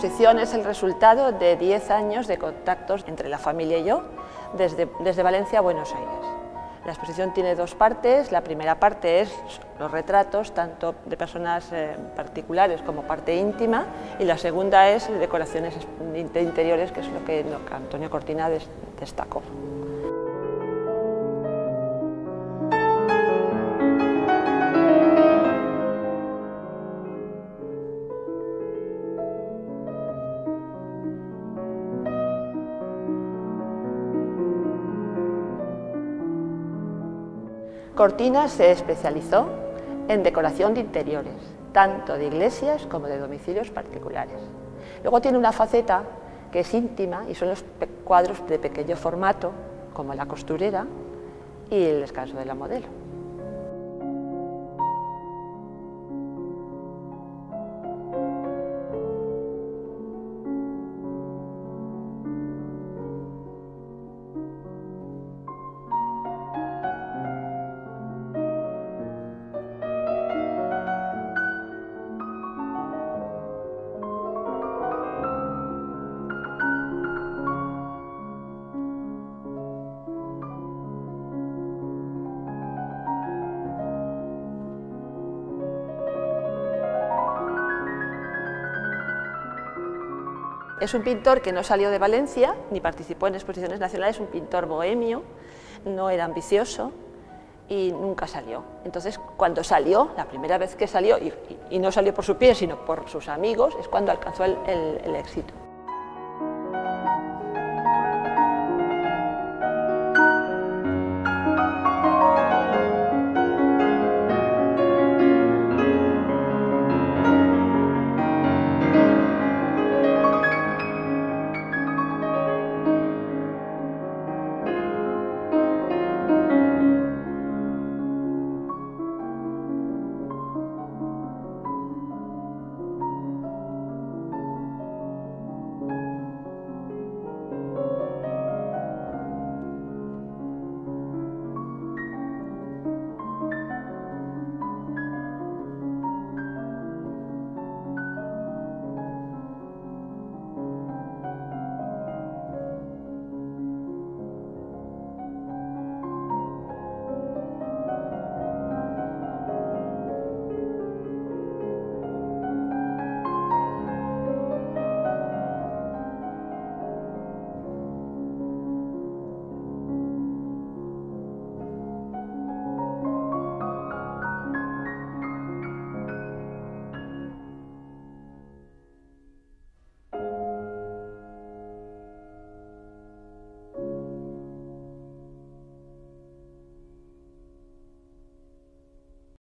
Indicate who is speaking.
Speaker 1: exposición es el resultado de 10 años de contactos entre la familia y yo, desde Valencia a Buenos Aires. La exposición tiene dos partes. La primera parte es los retratos, tanto de personas particulares como parte íntima, y la segunda es decoraciones de interiores, que es lo que Antonio Cortina destacó. Cortina se especializó en decoración de interiores, tanto de iglesias como de domicilios particulares. Luego tiene una faceta que es íntima y son los cuadros de pequeño formato, como La costurera y El descanso de la modelo. Es un pintor que no salió de Valencia, ni participó en exposiciones nacionales, es un pintor bohemio, no era ambicioso y nunca salió. Entonces, cuando salió, la primera vez que salió, y no salió por su pie, sino por sus amigos, es cuando alcanzó el éxito.